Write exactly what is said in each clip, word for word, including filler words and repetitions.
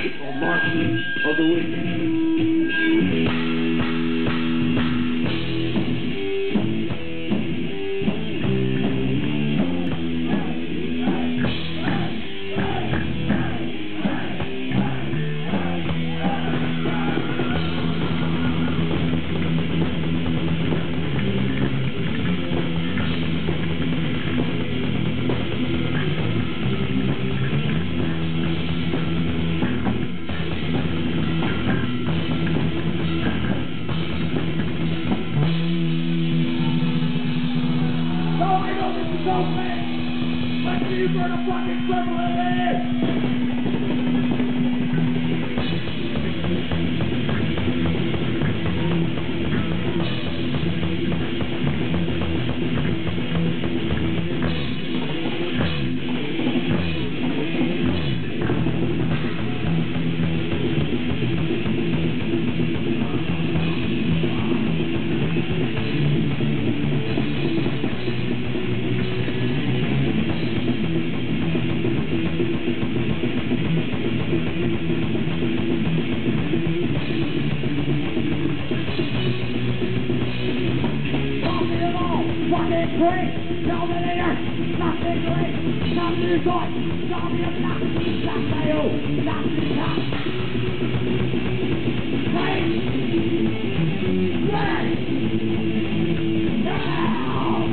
or March of the Week. Let's see for the fucking triple A! Nothing great, nothing nothing great, nothing good, nothing not, nothing you, nothing not. Great, great, now,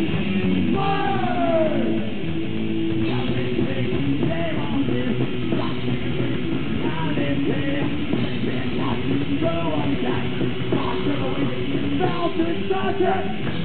word. Nothing great, they won't do, nothing great, nothing here, they're not, go on that, not to the wicked, fell to such a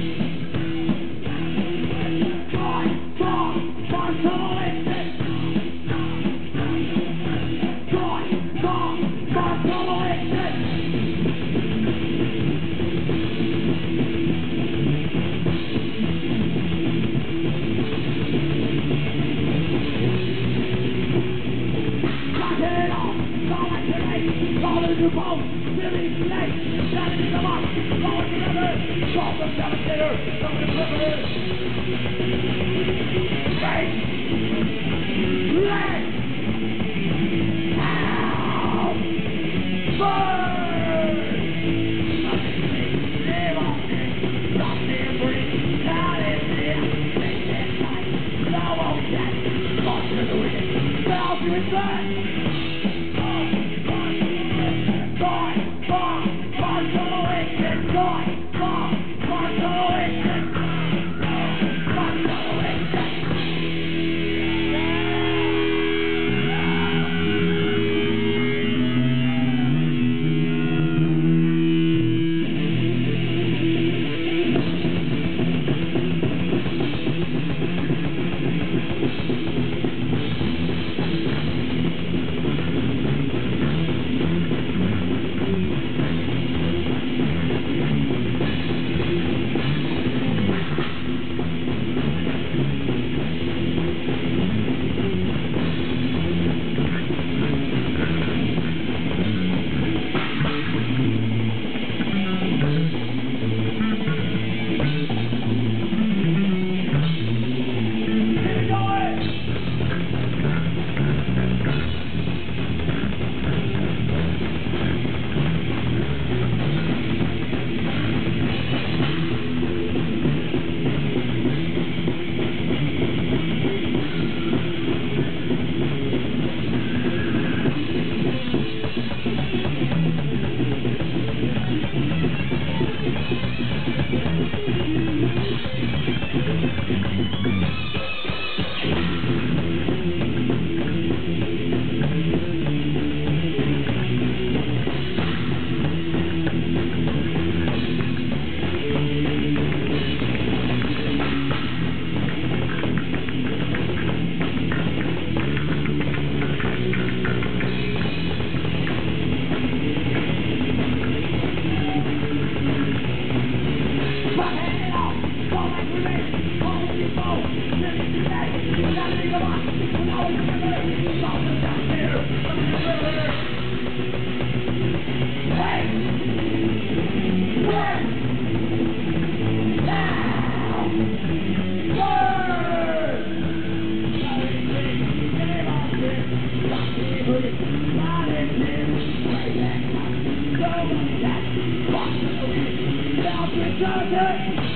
you both, Billy Snake, Johnny the Mock, all together, call the Devastator, come to River. Great! Great! Now! Burn! Nothing free, live on me, nothing free, not in here, make it night, no one can, lost to the wicked, fell to his back. Joy, God, God, God, God, God, God, God, God, not exist. Way back, so much that. Fuck the wind, felt retarded.